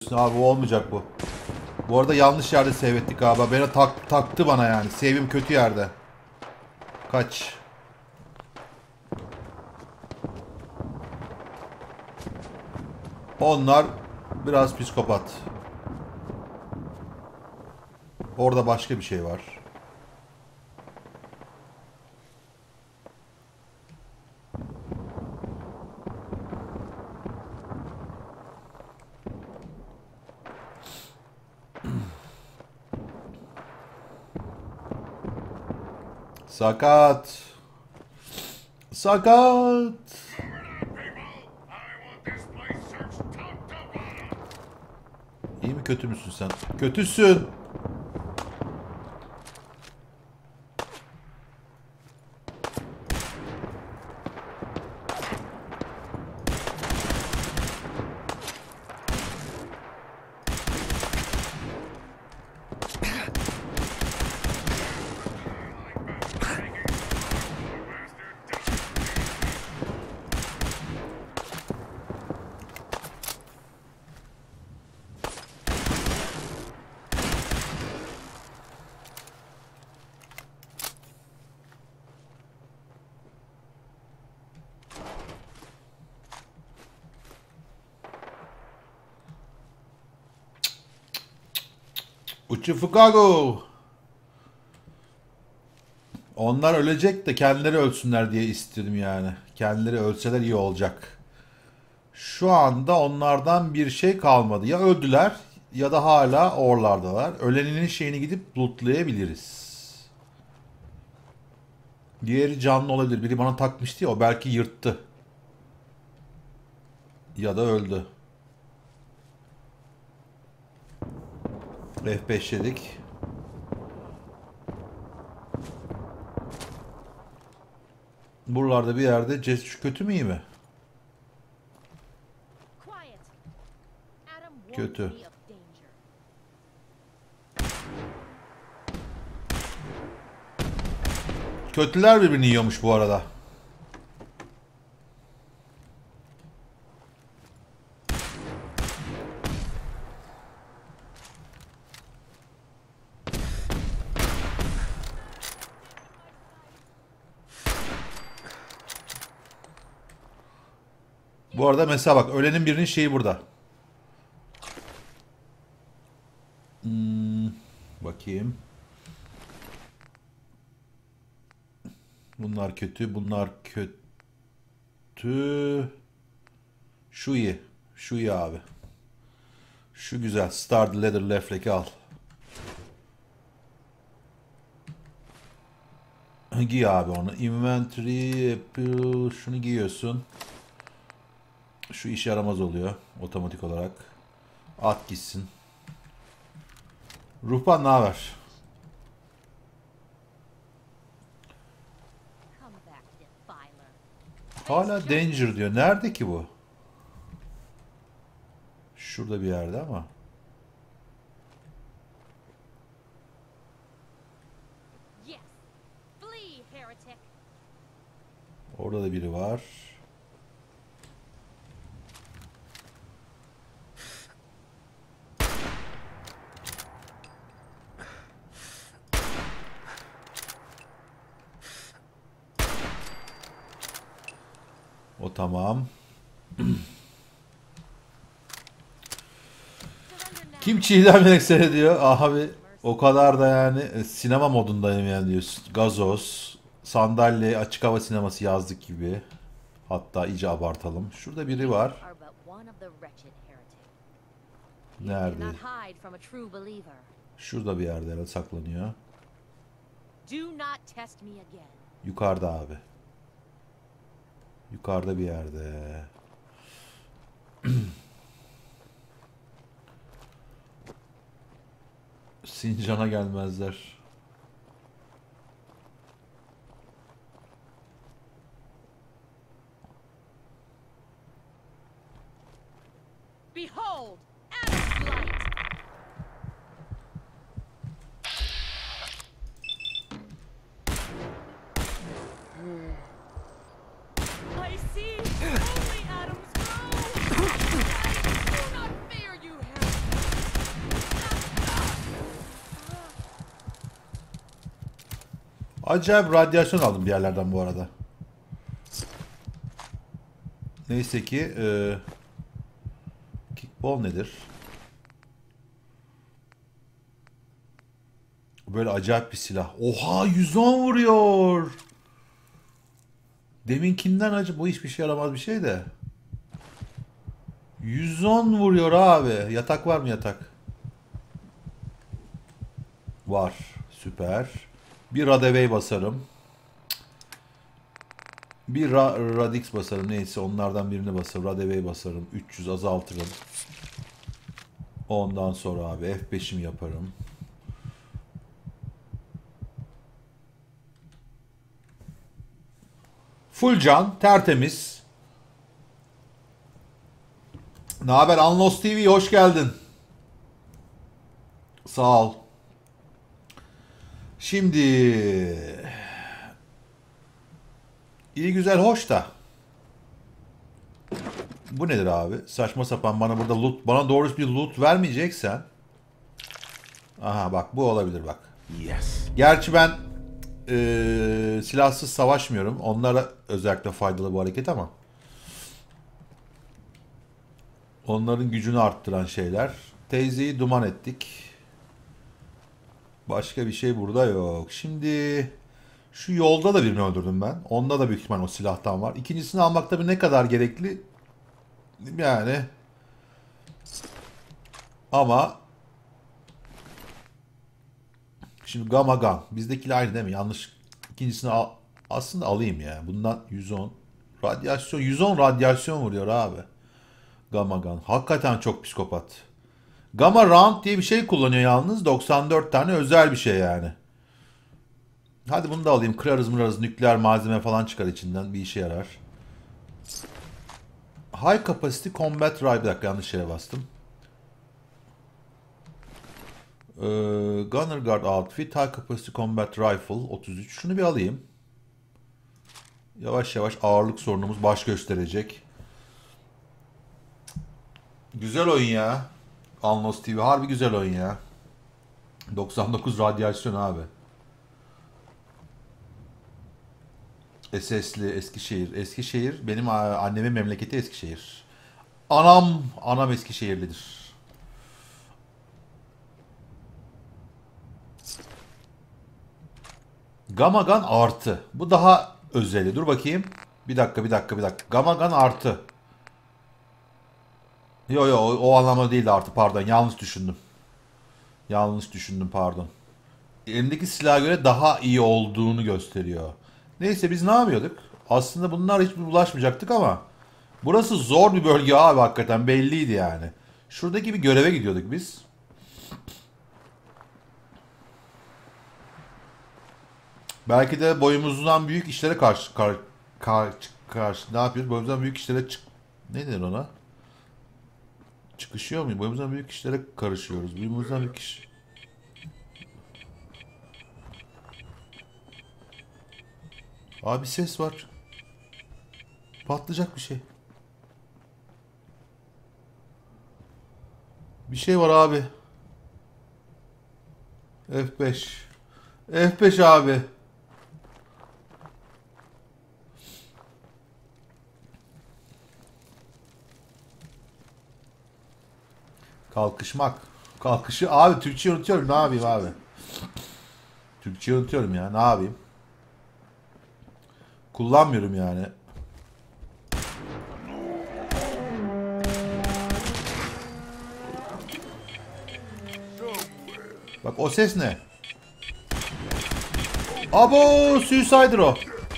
Abi bu olmayacak bu. Bu arada yanlış yerde save ettik abi. Beni taktı bana yani. Save'im kötü yerde. Kaç. Onlar biraz psikopat. Orada başka bir şey var. Sakat. Sakat. İyi mi kötü müsün sen? Kötüsün. Uçu Fukago. Onlar ölecek de kendileri ölsünler diye istedim yani. Kendileri ölseler iyi olacak. Şu anda onlardan bir şey kalmadı. Ya öldüler ya da hala oralardalar. Öleninin şeyini gidip lootlayabiliriz. Diğeri canlı olabilir. Biri bana takmıştı ya, o belki yırttı. Ya da öldü. F5 yedik. Buralarda bir yerde Cesuş kötü mü iyi mi? Kötü. Kötüler birbirini yiyormuş bu arada. Bu arada mesela bak, ölenin birinin şeyi burada. Bakayım. Bunlar kötü, bunlar kötü. Şu iyi. Şu iyi abi. Şu güzel. Star Leather Leflek'i al. Giy abi onu. Inventory, şunu giyiyorsun. Şu işe yaramaz oluyor otomatik olarak. At gitsin. Ruhban ne haber? Hala danger diyor. Nerede ki bu? Şurada bir yerde ama. Orada da biri var. O tamam. Kim çiğdem yemek seyrediyor? Abi o kadar da yani sinema modundayım yani diyorsun. Gazoz, sandalye, açık hava sineması yazdık gibi. Hatta iyice abartalım. Şurada biri var. Nerede? Şurada bir yerde herhalde saklanıyor. Yukarıda abi. Yukarıda bir yerde. Sincan'a gelmezler. Behold, Adam's light. I see only Adam's glow. I do not fear you, Harry. Acayip radyasyon aldım bir yerlerden bu arada. Neyse ki kickball nedir? Böyle acayip bir silah. Oha 110 vuruyor. Deminkinden acı bu hiçbir şey yaramaz bir şey de. 110 vuruyor abi. Yatak var mı yatak? Var. Süper. Bir Radaway basarım. Bir Radix basarım. Neyse onlardan birini basarım. Radaway basarım. 300 azaltırım. Ondan sonra abi F5'im yaparım. Full can. Tertemiz. Ne haber? Unlost TV hoş geldin. Sağ ol. Şimdi iyi güzel hoş da bu nedir abi? Saçma sapan bana burada loot, bana doğrusu bir loot vermeyeceksen. Aha bak bu olabilir bak. Yes. Gerçi ben silahsız savaşmıyorum. Onlara özellikle faydalı bu hareket ama. Onların gücünü arttıran şeyler. Teyzeyi duman ettik. Başka bir şey burada yok. Şimdi şu yolda da birini öldürdüm ben. Onda da büyük ihtimal o silahtan var. İkincisini almak tabii ne kadar gerekli? Yani ama şimdi Gamma Gun. Bizdekiyle aynı değil mi? Yanlış. İkincisini aslında alayım ya. Bundan 110 radyasyon 110 radyasyon vuruyor abi. Gamma Gun. Hakikaten çok psikopat. Gamma Round diye bir şey kullanıyor yalnız. 94 tane özel bir şey yani. Hadi bunu da alayım. Kırarız mırarız. Nükleer malzeme falan çıkar içinden. Bir işe yarar. High Capacity Combat Rifle. Bir dakika yanlış yere bastım. Gunner Guard Outfit. High Capacity Combat Rifle 33. Şunu bir alayım. Yavaş yavaş ağırlık sorunumuz baş gösterecek. Güzel oyun ya. Unlost TV. Harbi güzel oyun ya. 99 radyasyon abi. SS'li Eskişehir. Eskişehir benim annemin memleketi Eskişehir. Anam Eskişehirlidir. Gamma Gun artı. Bu daha özeli. Dur bakayım. Bir dakika. Gamma Gun artı. Yo o anlamda değildi artı pardon. Yanlış düşündüm pardon. Elimdeki silaha göre daha iyi olduğunu gösteriyor. Neyse biz ne yapıyorduk? Aslında bunlar hiç bulaşmayacaktık ama burası zor bir bölge abi hakikaten belliydi yani. Şuradaki bir göreve gidiyorduk biz. Belki de boyumuzdan büyük işlere karşı ne yapıyoruz? Boyumuzdan büyük işlere ne denir ona? Çıkışıyor muyum? Boyumuzdan büyük işlere karışıyoruz. Boyumuzdan büyük iş. Abi ses var. Patlayacak bir şey. Bir şey var abi. F5. F5 abi. Kalkışmak. Kalkışı abi Türkçe unutuyorum ne yapayım abi. Türkçe unutuyorum ya ne yapayım. Kullanmıyorum yani. Bak o ses ne? Abo Suicider o.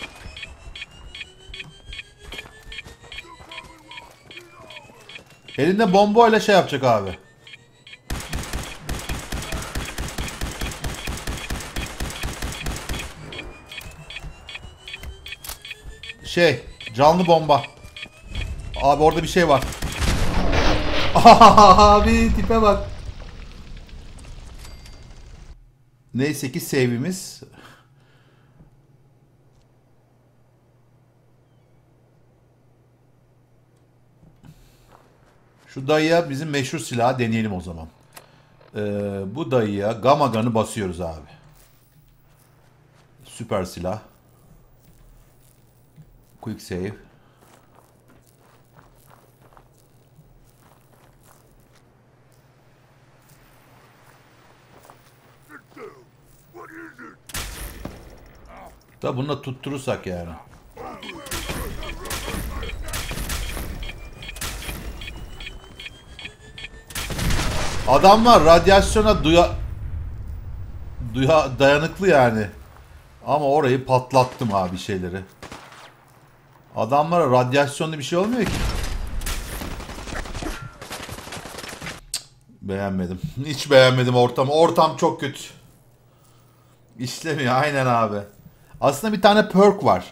Elinde bombayla şey yapacak abi. Canlı bomba. Abi orada bir şey var. Abi tipe bak. Neyse ki save'imiz. Şu dayıya bizim meşhur silahı deneyelim o zaman. Bu dayıya Gamma Gun'ı basıyoruz abi. Süper silah. Quick save. Da bunu da tutturursak yani. Adamlar radyasyona dayanıklı yani. Ama orayı patlattım abi şeyleri. Adamlara radyasyonlu bir şey olmuyor ki. Beğenmedim. Hiç beğenmedim ortamı. Ortam çok kötü. İşlemiyor aynen abi. Aslında bir tane perk var.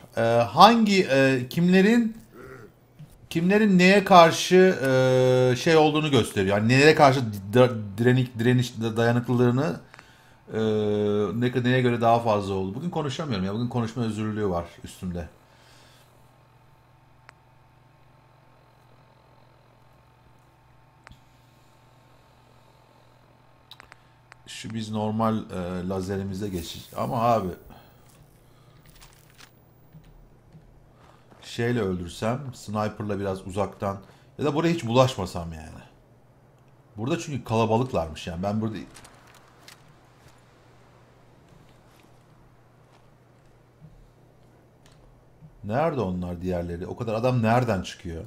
Kimlerin neye karşı şey olduğunu gösteriyor. Yani nelere karşı direniş dayanıklılığını neye göre daha fazla oldu. Bugün konuşamıyorum ya. Bugün konuşma özürlülüğü var üstümde. Şu biz normal lazerimize geçeceğiz. Ama abi şeyle öldürsem, sniper'la biraz uzaktan ya da buraya hiç bulaşmasam yani. Burada çünkü kalabalıklarmış yani. Ben burada nerede onlar diğerleri? O kadar adam nereden çıkıyor?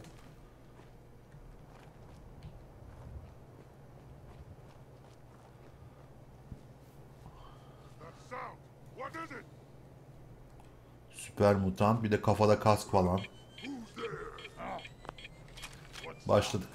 Süper mutant, bir de kafada kask falan. Başladık.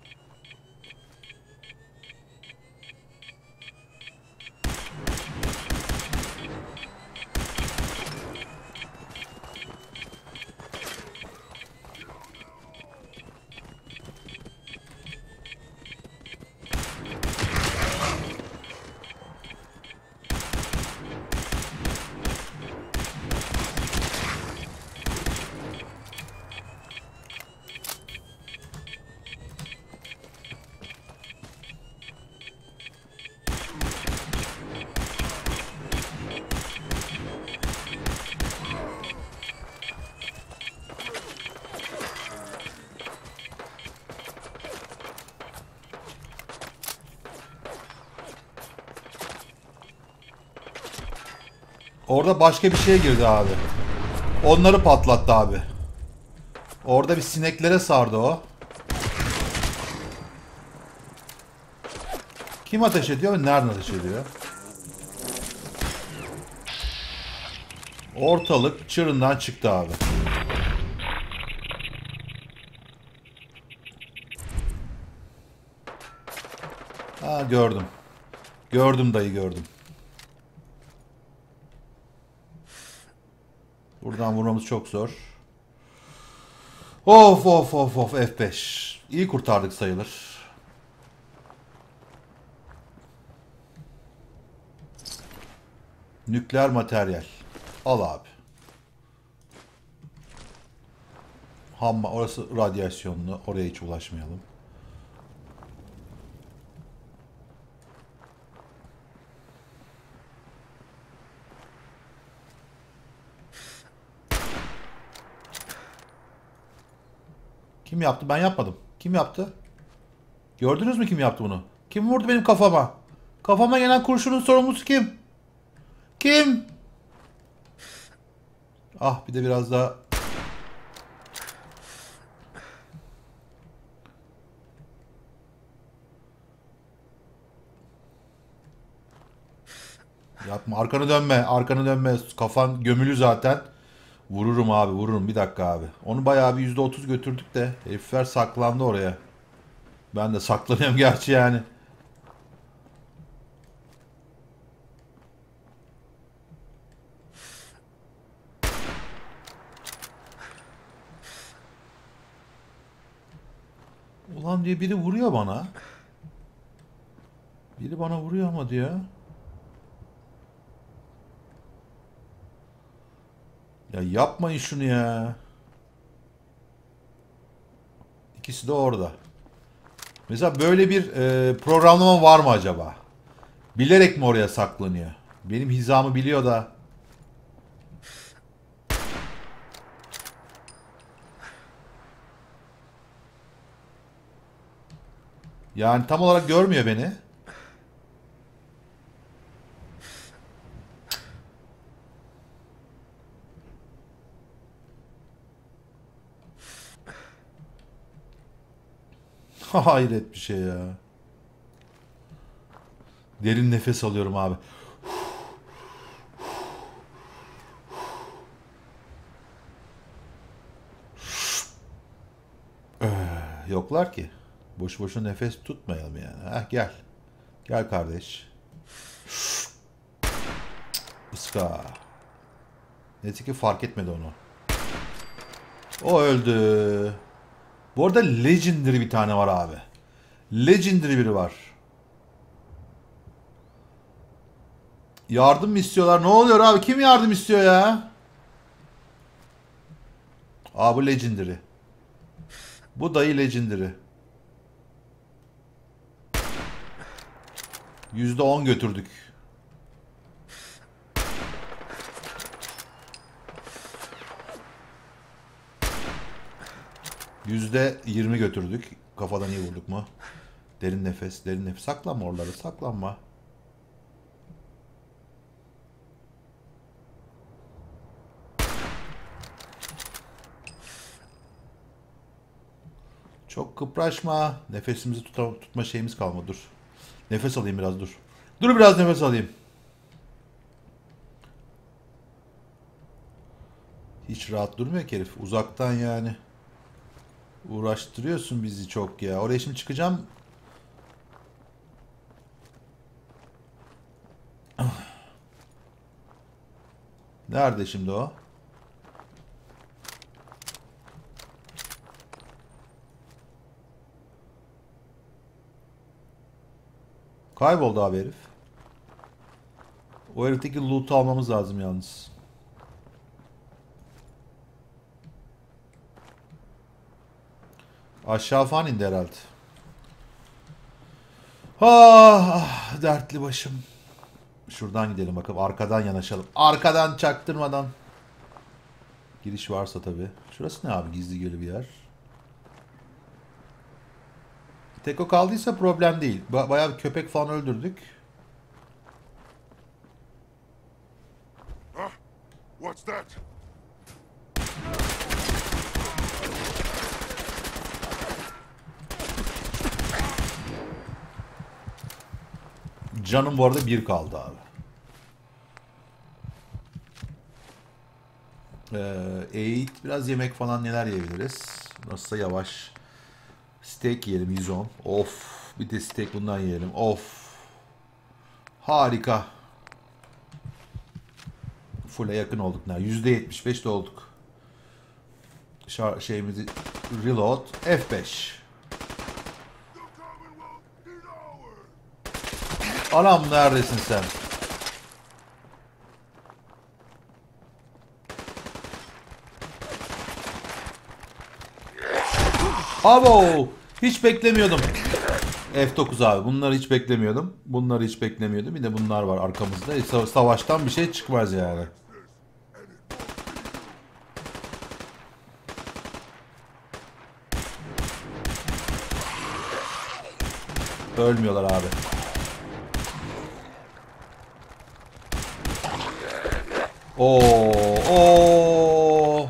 Orada başka bir şeye girdi abi. Onları patlattı abi. Orada bir sineklere sardı o. Kim ateş ediyor ve nereden ateş ediyor? Ortalık çığırından çıktı abi. Ha gördüm. Gördüm dayı gördüm. Buradan vurmamız çok zor. Of of of of F5. İyi kurtardık sayılır. Nükleer materyal. Al abi. Hamma orası radyasyonlu. Oraya hiç ulaşmayalım. Kim yaptı? Ben yapmadım. Kim yaptı? Gördünüz mü kim yaptı bunu? Kim vurdu benim kafama? Kafama gelen kurşunun sorumlusu kim? Kim? Ah bir de biraz daha... Yapma. Arkanı dönme. Arkanı dönme. Kafan gömülü zaten. Vururum abi. Vururum. Bir dakika abi. Onu bayağı bir %30 götürdük de. Herifler saklandı oraya. Ben de saklanıyorum gerçi yani. Ulan diye biri vuruyor bana. Biri bana vuruyor ama diyor. Ya yapmayın şunu ya. İkisi de orada. Mesela böyle bir programlama var mı acaba? Bilerek mi oraya saklanıyor? Benim hizamı biliyor da. Yani tam olarak görmüyor beni. Hayret bir şey ya. Derin nefes alıyorum abi. Yoklar ki. Boş boşuna nefes tutmayalım yani. Heh, gel. Gel kardeş. Iska. Neyse ki fark etmedi onu. O öldü. Bu arada Legendary bir tane var abi. Legendary biri var. Yardım mı istiyorlar? Ne oluyor abi? Kim yardım istiyor ya? Aa, bu Legendary. Bu dayı Legendary. %10 götürdük. %20 götürdük. Kafadan iyi vurduk mu? Derin nefes, derin nefes. Saklanma oraları, saklanma. Çok kıpraşma. Nefesimizi tutma şeyimiz kalmadı. Dur. Nefes alayım biraz, dur. Dur biraz nefes alayım. Hiç rahat durmuyor ki herif. Uzaktan yani. Uğraştırıyorsun bizi çok ya. Oraya şimdi çıkacağım. Nerede şimdi o? Kayboldu abi herif. O herifteki loot'u almamız lazım yalnız. Aşağı falan indi herhalde. Ah, dertli başım. Şuradan gidelim bakalım. Arkadan yanaşalım. Arkadan çaktırmadan. Giriş varsa tabii. Şurası ne abi? Gizli gölü bir yer. Tek o kaldıysa problem değil. Bayağı bir köpek falan öldürdük. Huh? What's that? Canım bu arada bir kaldı abi. Eğit biraz yemek falan neler yiyebiliriz? Nasılsa yavaş. Steak yiyelim 110. Of. Bir de steak bundan yiyelim. Of. Harika. Full'e yakın olduk. %75 de olduk. Şeyimizi reload. F5. Anam neredesin sen? Abo! Hiç beklemiyordum. F9 abi. Bunları hiç beklemiyordum. Bunları hiç beklemiyordum. Bir de bunlar var arkamızda. Savaştan bir şey çıkmaz yani. Ölmüyorlar abi. Oo, oo.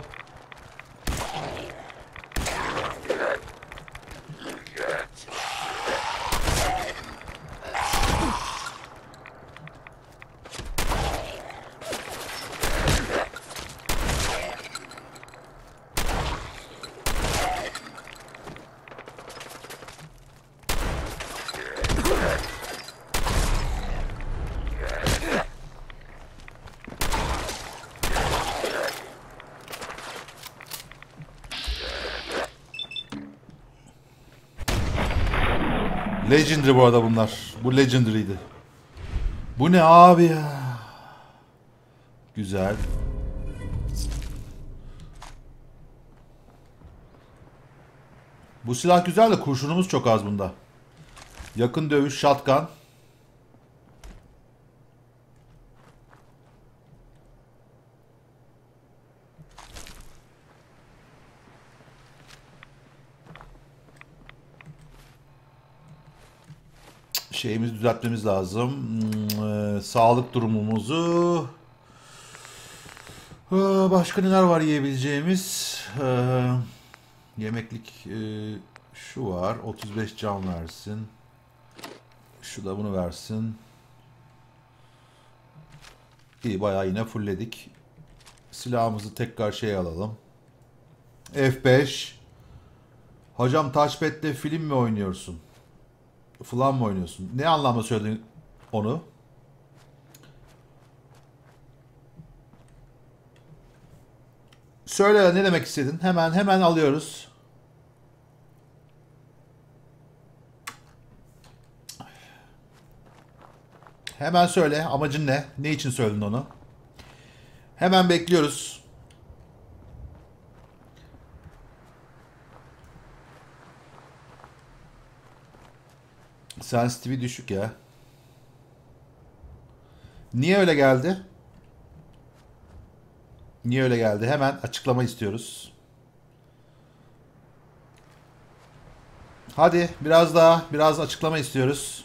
Legendary bu arada bunlar. Bu Legendary'di. Bu ne abi ya? Güzel. Bu silah güzel de kurşunumuz çok az bunda. Yakın dövüş shotgun. şeyimizi düzeltmemiz lazım. Sağlık durumumuzu. Başka neler var yiyebileceğimiz? Yemeklik şu var. 35 can versin. Şu da bunu versin. İyi, bayağı yine fullledik. Silahımızı tekrar şey alalım. F5. Hocam touchpad'le film mi oynuyorsun? Falan mı oynuyorsun? Ne anlamda söyledin onu? Söyle, ne demek istedin? Hemen alıyoruz. Hemen söyle, amacın ne? Ne için söyledin onu? Hemen bekliyoruz. Sensitivi düşük ya. Niye öyle geldi? Niye öyle geldi? Hemen açıklama istiyoruz. Hadi biraz açıklama istiyoruz.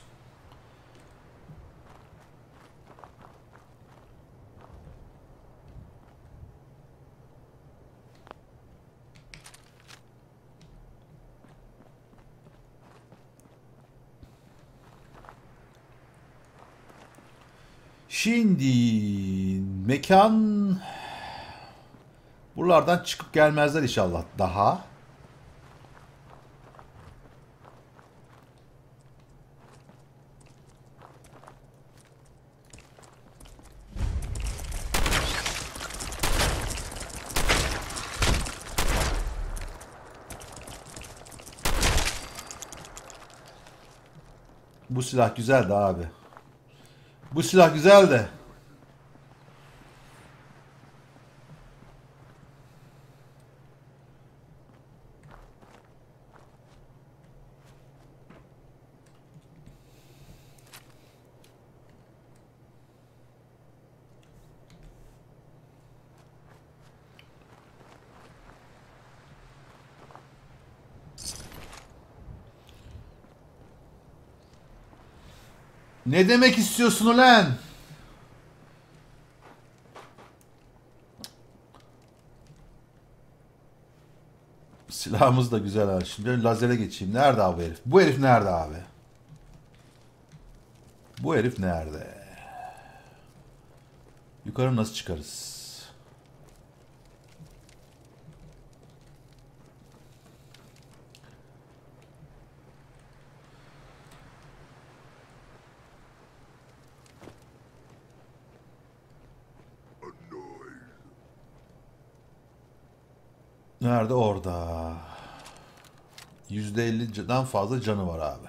Şimdi mekan, buralardan çıkıp gelmezler inşallah daha. Bu silah güzeldi abi. Bu silah güzel de. Ne demek istiyorsun ulan? Silahımız da güzel abi. Şimdi lazere geçeyim. Nerede abi herif? Bu herif nerede abi? Bu herif nerede? Yukarı nasıl çıkarız? Nerede? Orada. %50'den fazla canı var abi.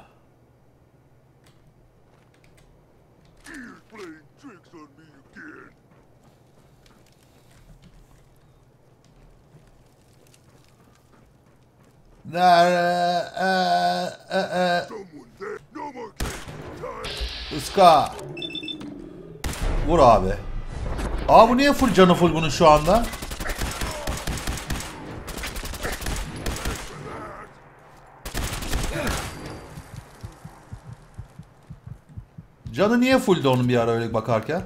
Iska. Vur abi. Aa, bu niye full canı full bunun şu anda? Canı niye fulldü onun bir ara öyle bakarken?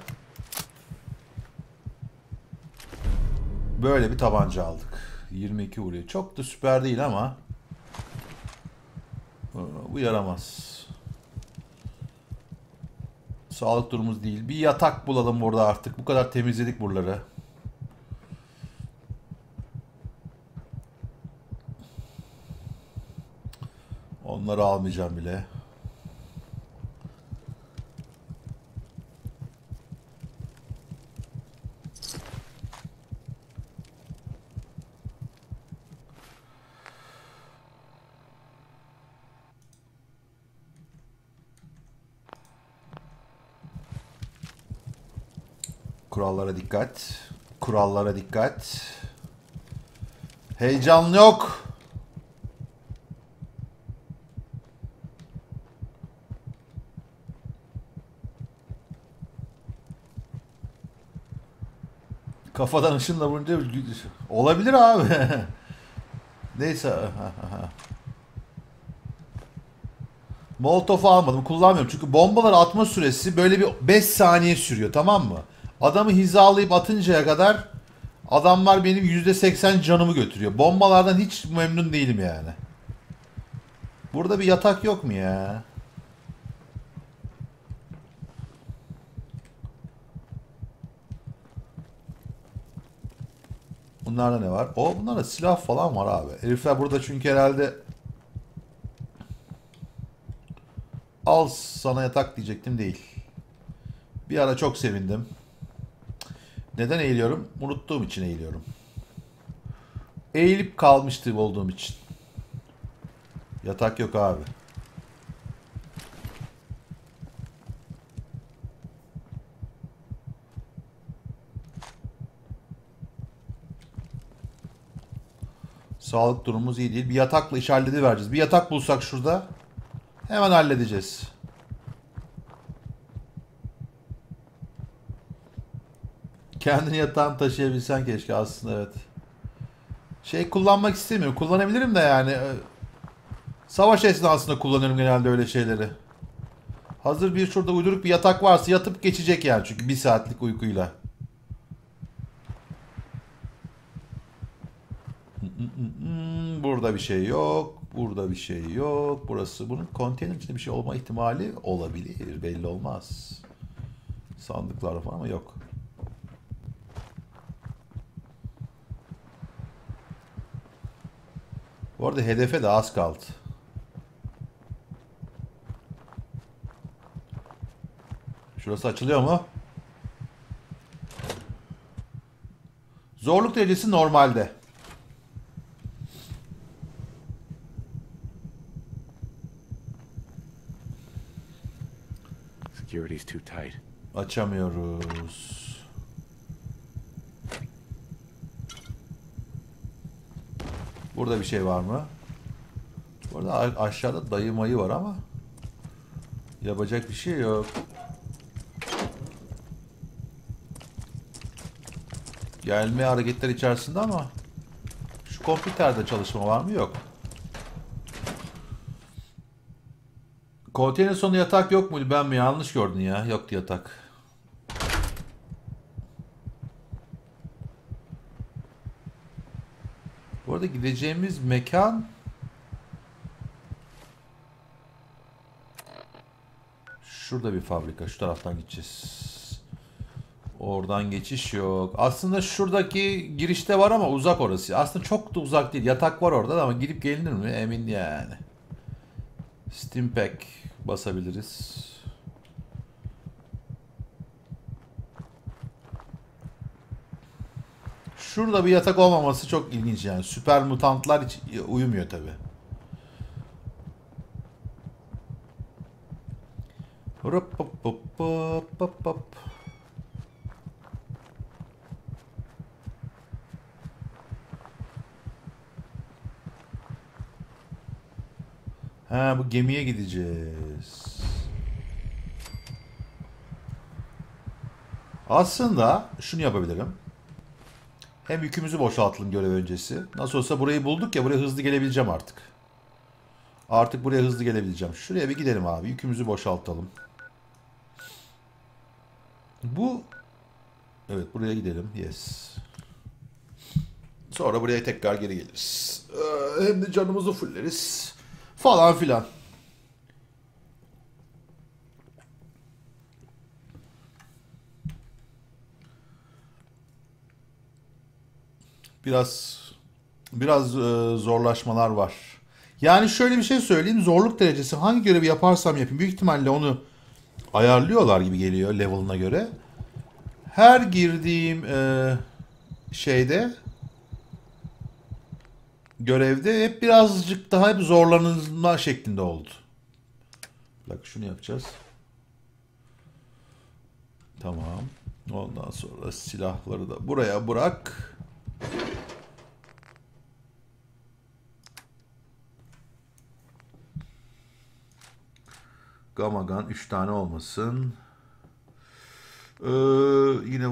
Böyle bir tabanca aldık. 22 vuruyor. Çok da süper değil ama bu yaramaz. Sağlık durumumuz değil. Bir yatak bulalım burada artık. Bu kadar temizledik buraları. Onları almayacağım bile. Kurallara dikkat. Kurallara dikkat. Heyecan yok. Kafadan ışınla vurunca olabilir abi. Neyse. Molotof'u almadım, kullanmıyorum. Çünkü bombalar atma süresi böyle bir 5 saniye sürüyor, tamam mı? Adamı hizalayıp atıncaya kadar adamlar benim %80 canımı götürüyor. Bombalardan hiç memnun değilim yani. Burada bir yatak yok mu ya? Bunlarda ne var? Bunlarda silah falan var abi. Herifler burada çünkü herhalde al sana yatak diyecektim, değil. Bir ara çok sevindim. Neden eğiliyorum? Unuttuğum için eğiliyorum. Eğilip kalmıştım olduğum için. Yatak yok abi. Sağlık durumumuz iyi değil. Bir yatakla iş halledivereceğiz. Bir yatak bulsak şurada hemen halledeceğiz. Kendini yatağını taşıyabilsen keşke aslında, evet. Şey kullanmak istemiyorum. Kullanabilirim de yani. Savaş esnasında kullanıyorum genelde öyle şeyleri. Hazır bir şurada uyduruk bir yatak varsa yatıp geçecek yani, çünkü bir saatlik uykuyla. Burada bir şey yok. Burada bir şey yok. Burası, bunun konteyner içinde bir şey olma ihtimali olabilir. Belli olmaz. Sandıklar falan ama yok. Bu arada hedefe de az kaldı. Şurası açılıyor mu? Zorluk derecesi normalde. Security's too tight. Açamıyoruz. Burada bir şey var mı? Burada aşağıda dayı mayı var ama yapacak bir şey yok. Gelme hareketler içerisinde ama şu kompüterde çalışma var mı? Yok. Konteyner sonu yatak yok muydu? Ben mi yanlış gördün ya? Yoktu yatak. Bu arada gideceğimiz mekan şurada bir fabrika. Şu taraftan gideceğiz. Oradan geçiş yok. Aslında şuradaki girişte var ama uzak orası. Aslında çok da uzak değil. Yatak var orada ama gidip gelinir mi? Emin yani. Stimpack basabiliriz. Şurada bir yatak olmaması çok ilginç yani. Süper mutantlar hiç uyumuyor tabi. Hop hop hop hop hop hop. Ha, bu gemiye gideceğiz. Aslında şunu yapabilirim. Hem yükümüzü boşaltalım görev öncesi. Nasıl olsa burayı bulduk ya, buraya hızlı gelebileceğim artık. Artık buraya hızlı gelebileceğim. Şuraya bir gidelim abi. Yükümüzü boşaltalım. Bu... Evet, buraya gidelim. Yes. Sonra buraya tekrar geri geliriz. Hem de canımızı fulleriz. Falan filan. Biraz zorlaşmalar var. Yani şöyle bir şey söyleyeyim. Zorluk derecesi hangi görevi yaparsam yapayım, büyük ihtimalle onu ayarlıyorlar gibi geliyor level'ına göre. Her girdiğim şeyde, görevde hep birazcık daha hep zorlanma şeklinde oldu. Bak şunu yapacağız. Tamam. Ondan sonra silahları da buraya bırak. Gamma Gun 3 tane olmasın. Yine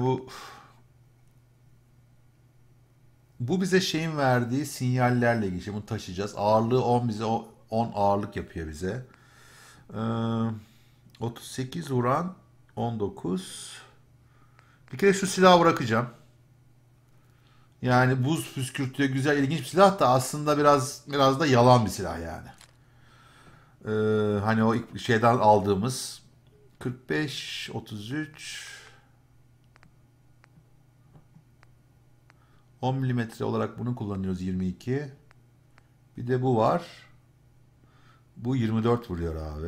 bu bize şeyin verdiği sinyallerle ilgili. Bunu taşıyacağız. Ağırlığı 10, bize 10 ağırlık yapıyor bize. Ee, 38 vuran 19. Bir kere şu silahı bırakacağım. Yani buz püskürtüyor, güzel, ilginç bir silah da aslında biraz da yalan bir silah yani. Hani o ilk şeyden aldığımız 45, 33, 10 milimetre olarak bunu kullanıyoruz 22. Bir de bu var. Bu 24 vuruyor abi.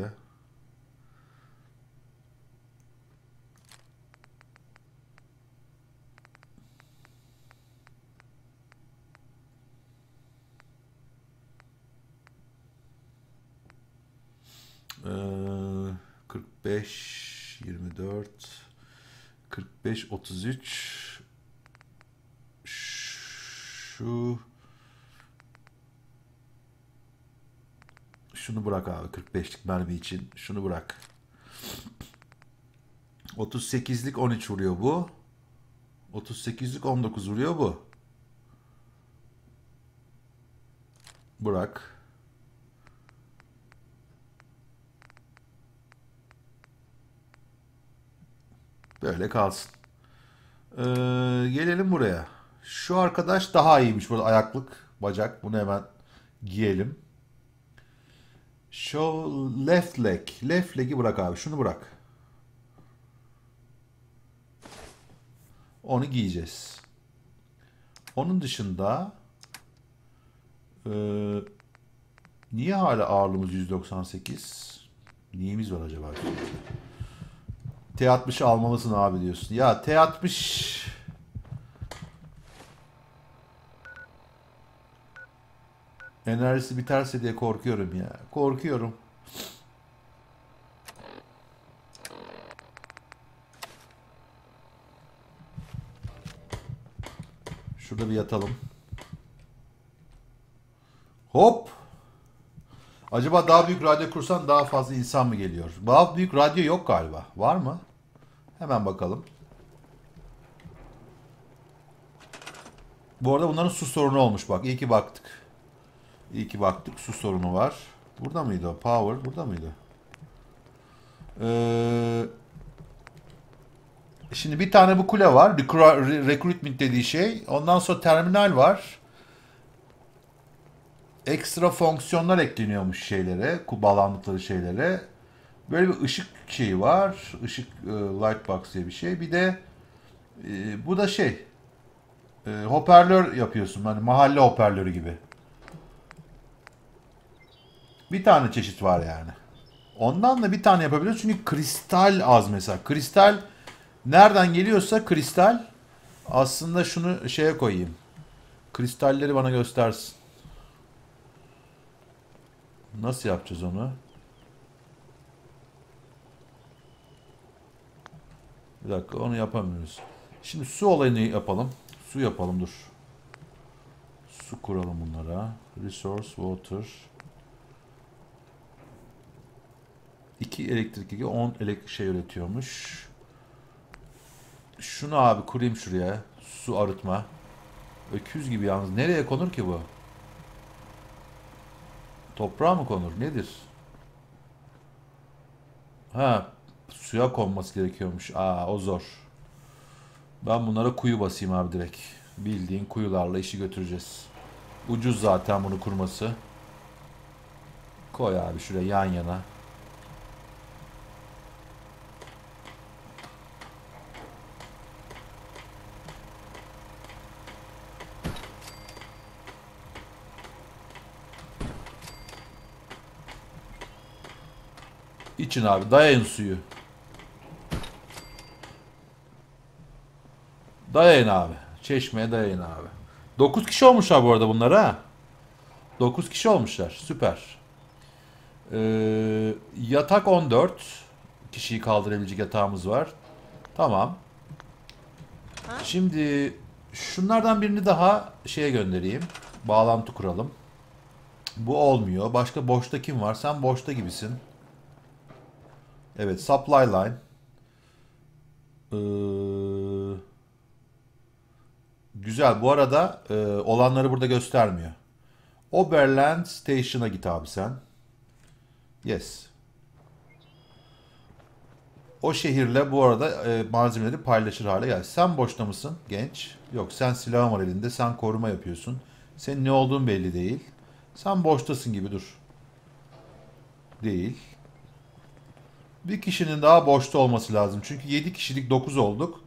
Ee, 45, 24, 45, 33. Şunu bırak abi 45'lik mermi için. Şunu bırak. 38'lik 13 vuruyor bu. 38'lik 19 vuruyor bu. Bırak. Böyle kalsın. Gelelim buraya. Şu arkadaş daha iyiymiş burada, ayaklık, bacak. Bunu hemen giyelim. Show left leg. Left leg'i bırak abi. Şunu bırak. Onu giyeceğiz. Onun dışında niye hala ağırlığımız 198? Neyimiz var acaba? T60'ı almalısın abi diyorsun. Ya T60 enerjisi biterse diye korkuyorum ya. Korkuyorum. Şurada bir yatalım. Hop. Acaba daha büyük radyo kursan daha fazla insan mı geliyor? Daha büyük radyo yok galiba. Var mı? Hemen bakalım. Bu arada bunların su sorunu olmuş bak. İyi ki baktık. İyi ki baktık. Su sorunu var. Burada mıydı o? Power. Burada mıydı? Şimdi bir tane bu kule var. Recruitment dediği şey. Ondan sonra terminal var. Ekstra fonksiyonlar ekleniyormuş şeylere. Bağlandıkları şeylere. Böyle bir ışık şeyi var. Işık light box diye bir şey. Bir de bu da şey. Hoparlör yapıyorsun. Hani mahalle hoparlörü gibi. Bir tane çeşit var yani. Ondan da bir tane yapabiliyoruz. Çünkü kristal az mesela. Kristal nereden geliyorsa kristal, aslında şunu şeye koyayım. Kristalleri bana göstersin. Nasıl yapacağız onu? Bir dakika, onu yapamıyoruz. Şimdi su olayını yapalım. Su yapalım, dur. Su kuralım bunlara. Resource, water. 2 elektrik, 2 10 elektrik şey üretiyormuş. Şunu abi kurayım şuraya. Su arıtma. Öküz gibi yalnız. Nereye konur ki bu? Toprağa mı konur? Nedir? Ha, suya konması gerekiyormuş. Aa, o zor. Ben bunlara kuyu basayım abi direkt. Bildiğin kuyularla işi götüreceğiz. Ucuz zaten bunu kurması. Koy abi şuraya yan yana. İçin abi, dayayın suyu. Dayayın abi. Çeşmeye dayayın abi. 9 kişi olmuşlar bu arada bunlar ha. 9 kişi olmuşlar. Süper. Yatak 14. Kişiyi kaldırabilecek yatağımız var. Tamam. Şimdi şunlardan birini daha şeye göndereyim. Bağlantı kuralım. Bu olmuyor. Başka boşta kim var? Sen boşta gibisin. Evet, supply line. Güzel. Bu arada olanları burada göstermiyor. Oberland Station'a git abi sen. Yes. o şehirle bu arada malzemeleri paylaşır hale gel. Sen boşta mısın genç? Yok, sen silahın var elinde. Sen koruma yapıyorsun. Senin ne olduğun belli değil. Sen boştasın gibi dur. Değil. Bir kişinin daha boşta olması lazım. Çünkü 7 kişilik 9 olduk.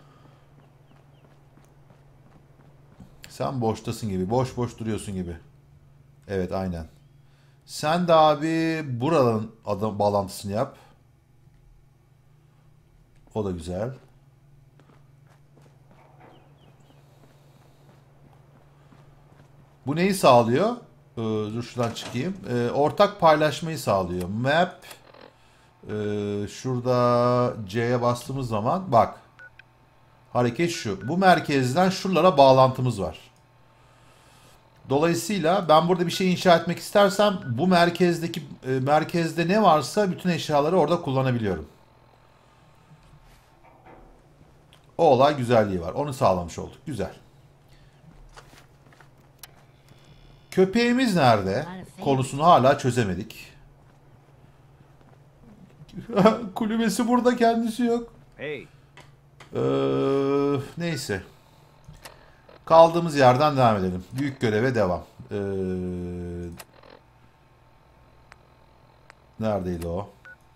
Sen boştasın gibi. Boş boş duruyorsun gibi. Evet, aynen. Sen de abi buranın adam bağlantısını yap. O da güzel. Bu neyi sağlıyor? Dur şuradan çıkayım. Ortak paylaşmayı sağlıyor. Map. Şurada C'ye bastığımız zaman bak. Hareket şu. Bu merkezden şuralara bağlantımız var. Dolayısıyla ben burada bir şey inşa etmek istersem bu merkezde ne varsa bütün eşyaları orada kullanabiliyorum. O olay güzelliği var. Onu sağlamış olduk. Güzel. Köpeğimiz nerede? Konusunu hala çözemedik. Kulübesi burada, kendisi yok. Hey, Neyse. Kaldığımız yerden devam edelim. Büyük göreve devam. Neredeydi o?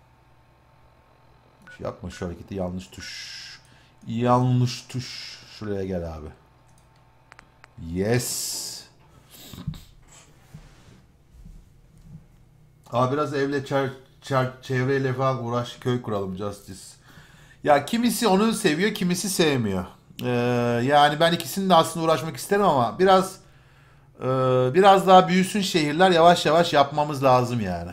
Yapma şu hareketi, yanlış tuş. Yanlış tuş. Şuraya gel abi. Yes. Abi biraz evle çevreyle falan uğraş, köy kuralım Justice. Ya kimisi onu seviyor, kimisi sevmiyor. Yani ben ikisini de aslında uğraşmak isterim ama biraz daha büyüsün şehirler, yavaş yavaş yapmamız lazım yani.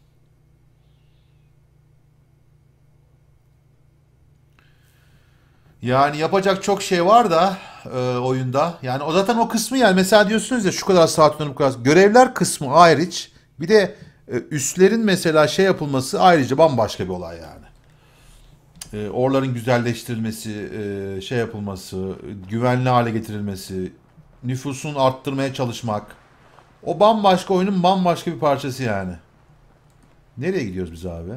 Yani yapacak çok şey var da oyunda. Yani o zaten o kısmı, yani mesela diyorsunuz ya şu kadar saat dönüp bu kadar. Görevler kısmı hariç bir de üslerin mesela şey yapılması ayrıca bambaşka bir olay yani. Oraların güzelleştirilmesi, şey yapılması, güvenli hale getirilmesi, nüfusun arttırmaya çalışmak. O bambaşka, oyunun bambaşka bir parçası yani. Nereye gidiyoruz biz abi?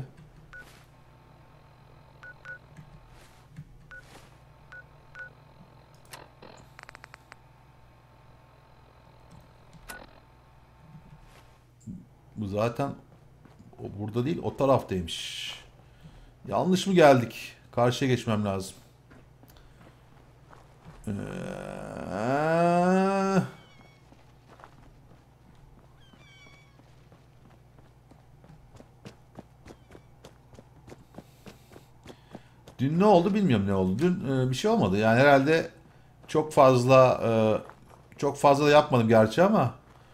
Bu zaten burada değil, o taraftaymış. Yanlış mı geldik? Karşıya geçmem lazım. Dün ne oldu bilmiyorum, ne oldu. Dün bir şey olmadı. Yani herhalde çok fazla da yapmadım gerçi ama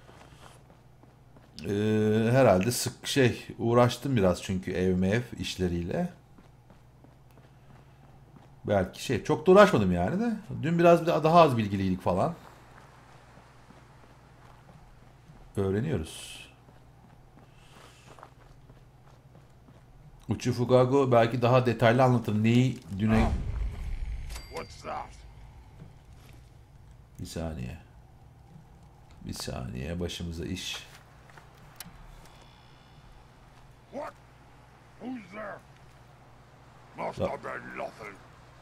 herhalde uğraştım biraz çünkü ev işleriyle. Belki çok da uğraşmadım yani de. Dün biraz daha az bilgiliydik falan. Öğreniyoruz. Uchi Fugago belki daha detaylı anlatır. Neyi düne... what's that? Bir saniye. Bir saniye, başımıza iş. What? Who's there? Must Look. have been nothing.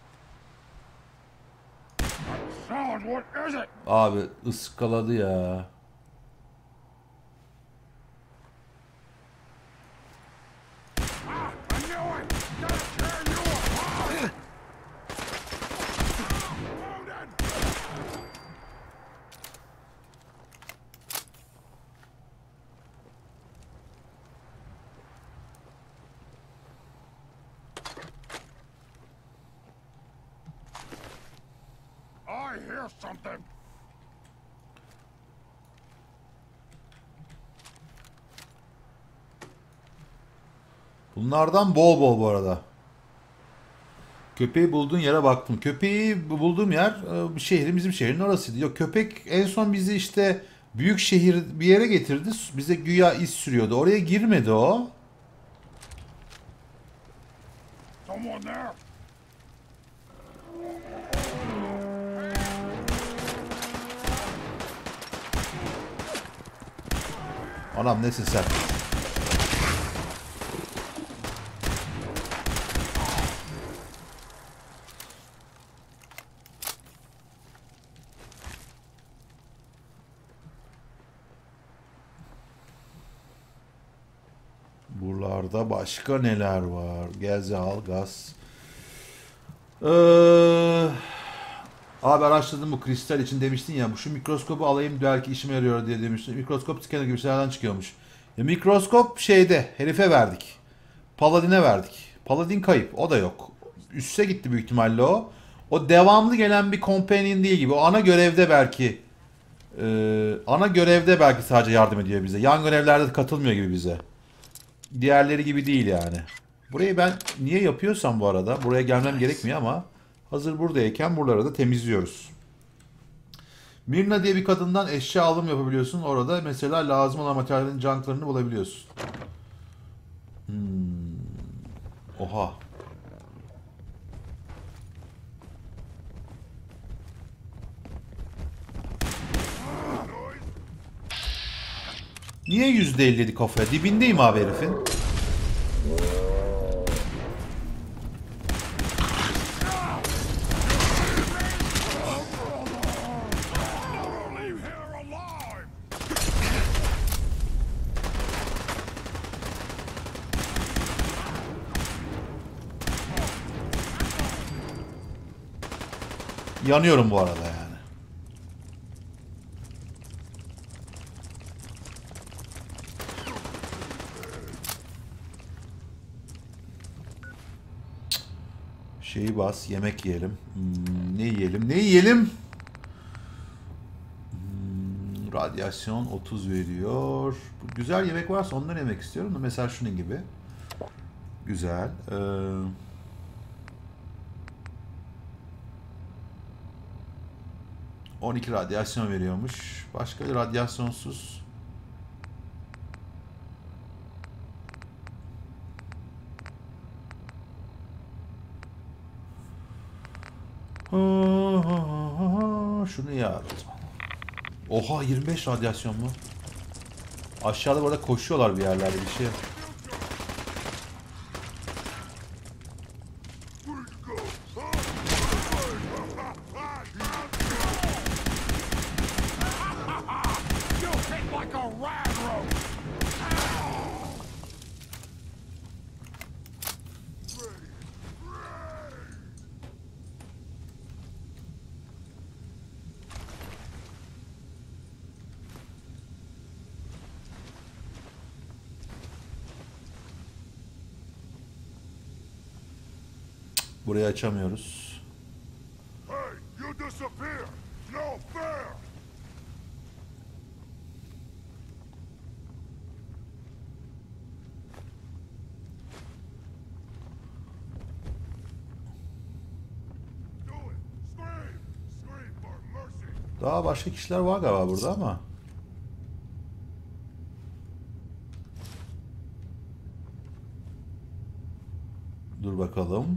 That sound, what is it? Abi ıskaladı ya. I knew it! Gotta tear you apart! Loaded! I hear something! Bunlardan bol bol bu arada. Köpeği bulduğun yere baktım. Köpeği bulduğum yer bizim şehrin orasıydı. Yok, köpek en son bizi işte büyük şehir bir yere getirdi. Bize güya iz sürüyordu. Oraya girmedi o. Someone there? Anam nesin sen? Buralarda başka neler var? Gezi al, gaz. Abi araştırdım bu kristal için demiştin ya. Bu şu mikroskobu alayım belki işime yarıyor diye demiştin. Mikroskop scanner gibi şeylerden çıkıyormuş. Mikroskop şeyde herife verdik. Paladin'e verdik. Paladin kayıp. O da yok. Üste gitti büyük ihtimalle o. O devamlı gelen bir companion değil gibi. O ana görevde belki ana görevde belki sadece yardım ediyor bize. Yan görevlerde de katılmıyor gibi bize. Diğerleri gibi değil yani. Burayı ben niye yapıyorsam bu arada buraya gelmem gerekmiyor ama hazır buradayken buraları da temizliyoruz. Mirna diye bir kadından eşya alım yapabiliyorsun. Orada mesela lazım olan materyallerin junklarını bulabiliyorsun. Oha. Niye %50'di kafaya? Dibindeyim abi herifin. Leave here alive! Yanıyorum bu arada yani. Şeyi bas, yemek yiyelim. Ne yiyelim? Ne yiyelim? Radyasyon 30 veriyor. Güzel yemek varsa ondan yemek istiyorum da mesela şunun gibi. Güzel. 12 radyasyon veriyormuş. Başka bir radyasyonsuz. Şunu ya. Oha 25 radyasyon mu? Aşağıda burada koşuyorlar bir yerlerde bir şey. You hit like a railroad! Burayı açamıyoruz. Hey, you disappear! No fair! Do it! Scream! Scream for mercy! Daha başka kişiler var galiba burada ama. Dur bakalım.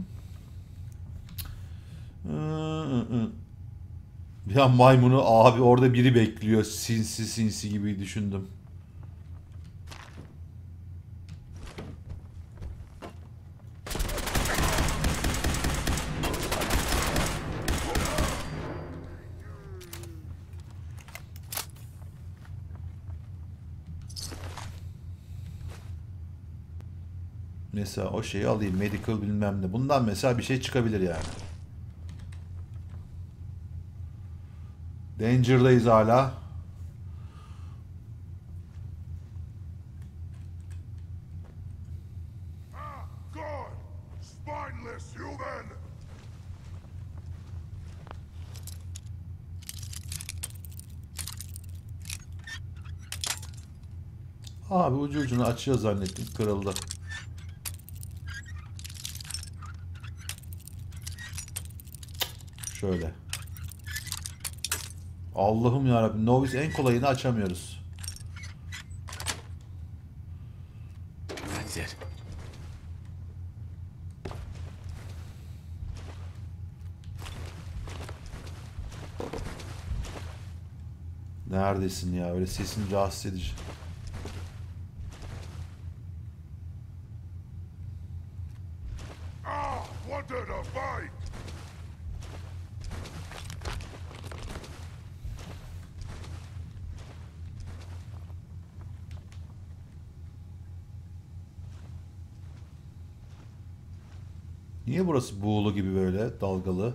Ya maymunu abi orada biri bekliyor. Sinsi sinsi gibi düşündüm. Mesela o şeyi alayım. Medical bilmem ne. Bundan mesela bir şey çıkabilir yani. Danger'dayız hala. Ah, good! Spineless human! Abi ucu ucunu açıyor zannettim. Kırıldı. Şöyle. Allah'ım yarabbim. Novice en kolayını açamıyoruz. That's it. Neredesin ya? Öyle sesin rahatsız edici. Ah, wanted a fight! Niye burası buğulu gibi böyle dalgalı?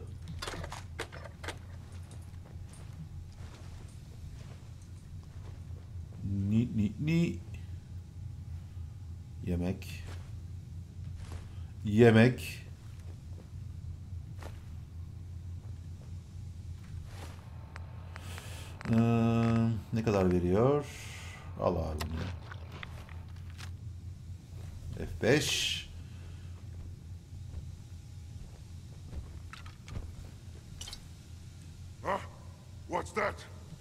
Ni. Yemek. Yemek. Ne kadar veriyor? Al abi bunu. F5. Huh? What's that?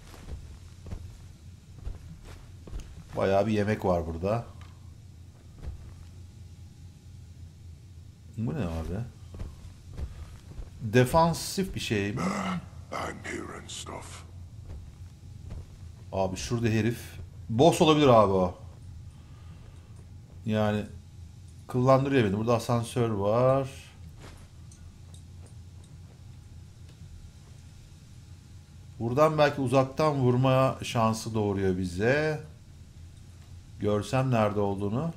Bayağı bir yemek var burada. Bu ne abi? Defansif bir şey mi? I'm hearing stuff. Abi şurada herif. Boss olabilir abi o. Yani kıllandırıyor beni. Burada asansör var. Buradan belki uzaktan vurma şansı doğuruyor bize. Görsem nerede olduğunu.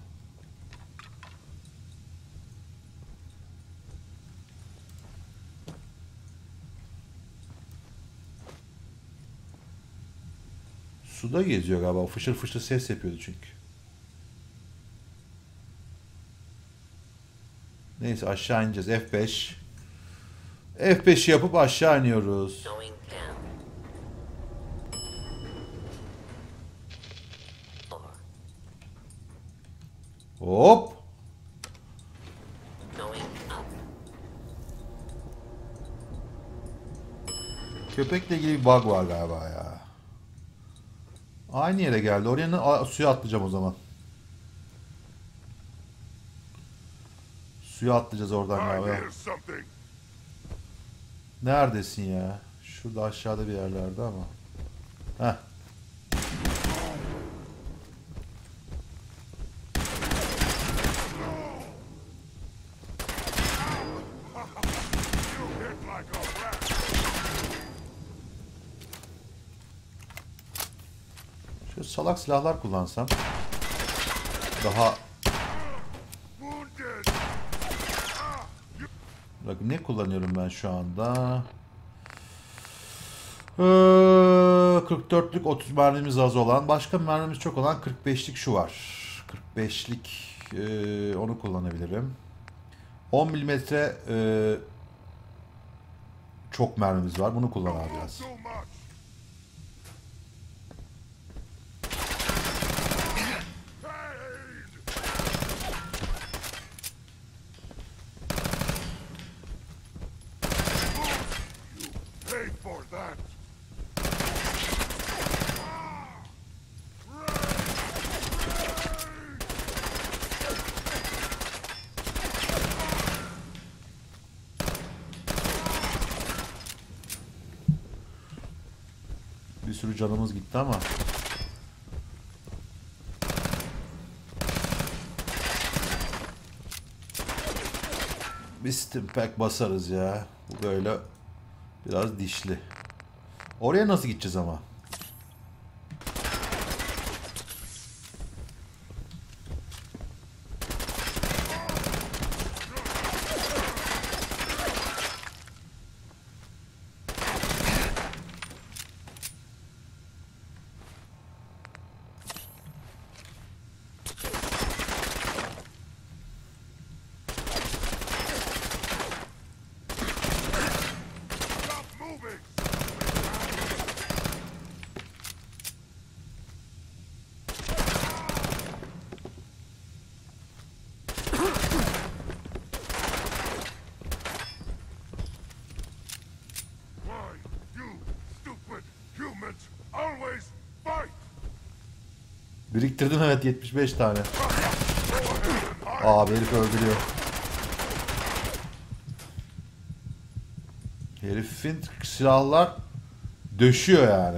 Suda geziyor galiba. Fışır fışır ses yapıyordu çünkü. Neyse aşağı ineceğiz. F5. F5'i yapıp aşağı iniyoruz. Going down. 4. Hop. Going up. Köpekle ilgili bir bug var galiba ya. Aynı yere geldi. Oraya suya atlayacağım o zaman. Suya atlayacağız oradan I galiba. hear something. Neredesin ya? Şurada aşağıda bir yerlerde ama. Heh. You hit like a rat. Şöyle salak silahlar kullansam. Daha... Wounded. Bak ne kullanıyorum ben şu anda? 44'lük 30 mermimiz az olan. Başka mermimiz çok olan 45'lik şu var. 45'lik onu kullanabilirim. 10 milimetre çok mermimiz var. Bunu kullan abi biraz. Too much. Pay for that. Bir sürü canımız gitti ama. Bir stimpack basarız ya. Bu böyle biraz dişli. Oraya nasıl gideceğiz ama? Stop moving. Why, you stupid humans always fight. Biriktirdim evet 75 tane. Abi herif öldürüyor. Herifin silahlar döşüyor yani.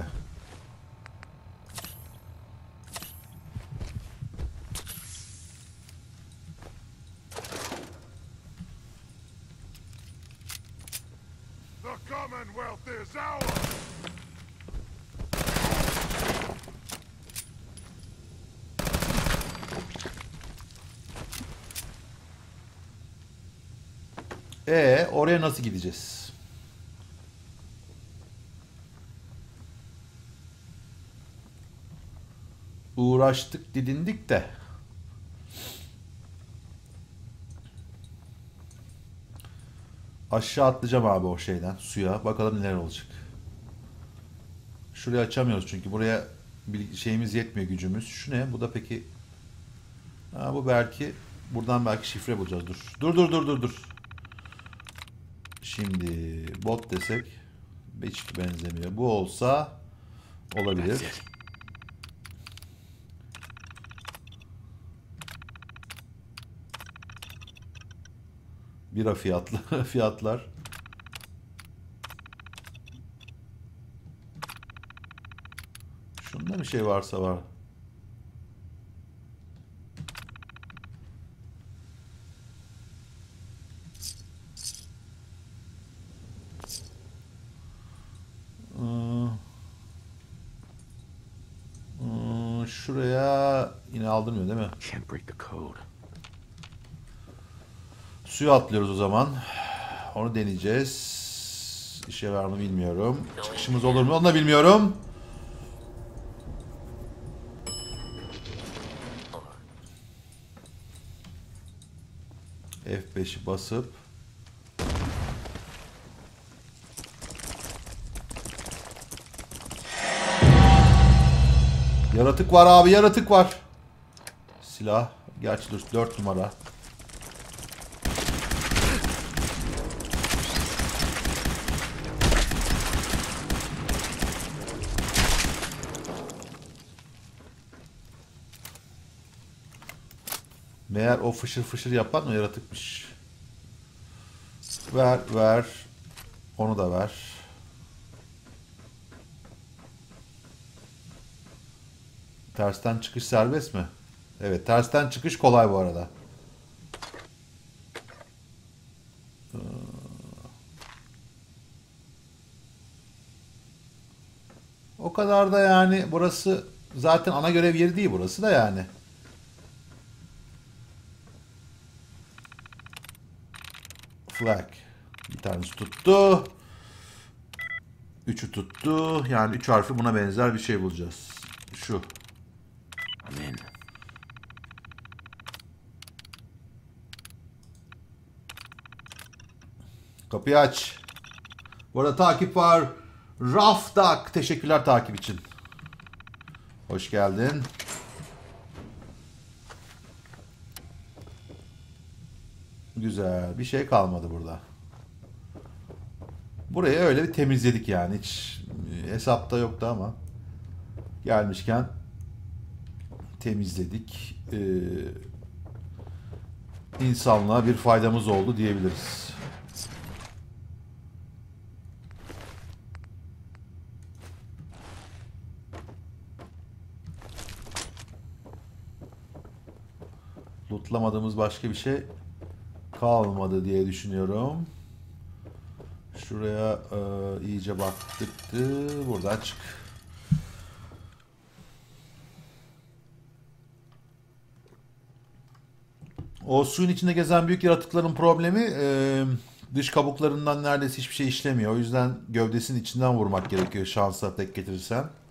The Commonwealth is ours. Oraya nasıl gideceğiz? Uğraştık, didindik de. Aşağı atlayacağım abi o şeyden, suya. Bakalım neler olacak. Şurayı açamıyoruz çünkü buraya bir şeyimiz yetmiyor, gücümüz. Şu ne? Bu da peki... Ha, bu belki... Buradan belki şifre bulacağız. Dur. Şimdi bot desek hiç benzemiyor. Bu olsa olabilir. That's it. Bira fiyatlar. Şunda bir şey varsa var. Şuraya yine aldırmıyor değil mi? Can't break the code. Suya atlıyoruz o zaman. Onu deneyeceğiz. İşe var mı bilmiyorum. Çıkışımız olur mu onu da bilmiyorum. F5'i basıp yaratık var abi, yaratık var. Silah. Gerçi dur, 4 numara. Meğer o fışır fışır yapan o yaratıkmış. Ver. Onu da ver. Tersten çıkış serbest mi? Evet, tersten çıkış kolay bu arada. O kadar da yani burası zaten ana görev yeri değil burası da yani. Flag. Bir tanesi tuttu. Üçü tuttu. Yani 3 harfi buna benzer bir şey bulacağız. Şu. I'm in. Kapıyı aç. Bu arada takip var. Rafdak. Teşekkürler takip için. Hoş geldin. Güzel. Bir şey kalmadı burada. Burayı öyle bir temizledik yani. Hiç hesapta yoktu ama. Gelmişken temizledik. İnsanlığa bir faydamız oldu diyebiliriz. Lootlamadığımız başka bir şey kalmadı diye düşünüyorum. Şuraya iyice baktık. Buradan çık. O suyun içinde gezen büyük yaratıkların problemi dış kabuklarından neredeyse hiçbir şey işlemiyor. O yüzden gövdesinin içinden vurmak gerekiyor şansa tek getirirsen.